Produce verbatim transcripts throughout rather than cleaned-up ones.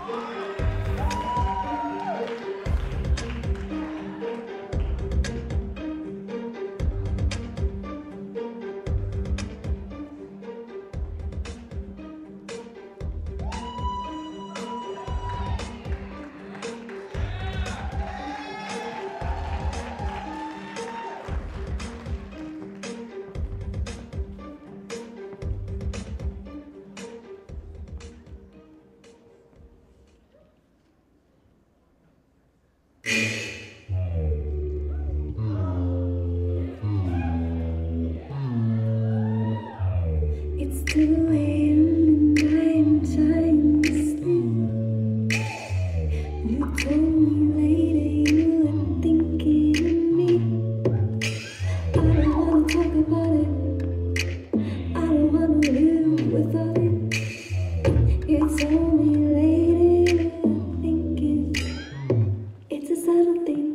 It's two A M and I am trying to sleep. You told me later you were thinking of me. I don't wanna talk about it. I don't wanna live without it. You told me later you were thinking. It's a subtle thing.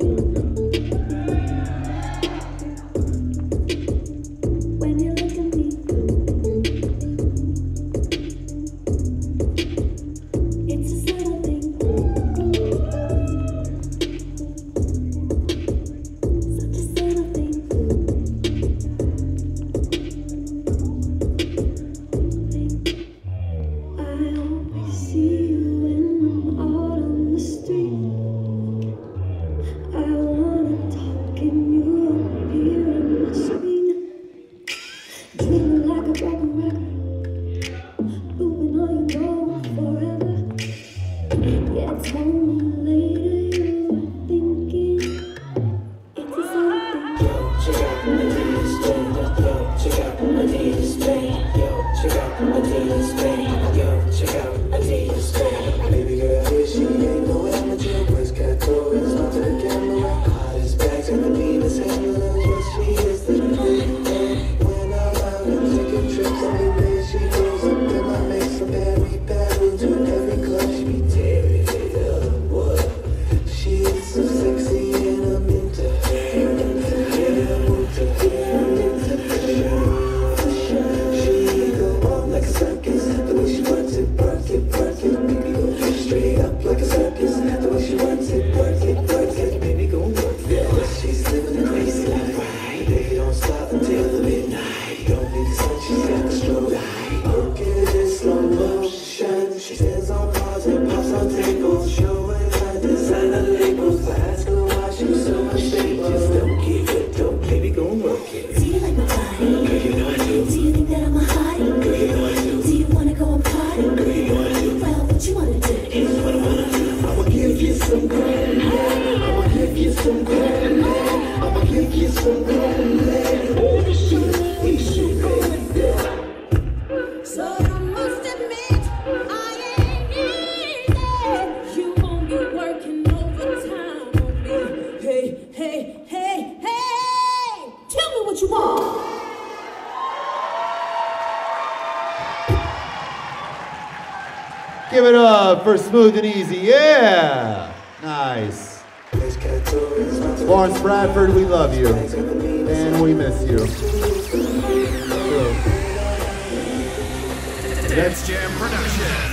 When you look at me. It's a subtle thing. Such a subtle thing. I always see you when I'm out on the street. I wanna talk and you appear on my screen. Dreaming like a broken record, looping all you know forever. Yeah, tell me later you were thinking. It's a subtle thing. Yo, check out my D S X. Yo, check out my D S X. Yo, check out my D S X. Yo, check out my D S X. Baby girl, here she ain't no amateur. Voice got toys, not to the camera. Hottest bags and the meanest handlers. What she is the thing. When I'm out and taking trips, anyway she goes up in my mix. Some very bad will do every club. She be tearing it up. What? She is so sexy and I'm into her. Yeah, I'm into her. I'm into her. She go on like a circus. The way she works it, work it, work it. Baby go straight up like a circus. The way she works it, work it, work it. Baby go work it. She's living a crazy life. Baby don't stop until the midnight. Don't need the sun, she's got the strobe. Work it in slow motion. She stands on bars and pops on tables. Showing her designer labels. I ask her why she's so unstable. Just don't give it, don't, baby go work it. Do you like my body? Girl, you know I do. Do you think that I'm a hottie? Girl, you know I do. Do you wanna go and party? Girl, you know I do. Well, what you wanna do? Here's what I wanna do. I'ma give you some grand, I'ma give you some grand, I'ma give you some grand. Baby, shoot, we shoot, baby. So you must admit I ain't easy. You won't be working overtime on me. Hey, hey, hey, hey! Tell me what you want. Give it up for Smooth and Easy, yeah! Nice. Lawrence Bradford, we love you. And we miss you. Next Jam Production.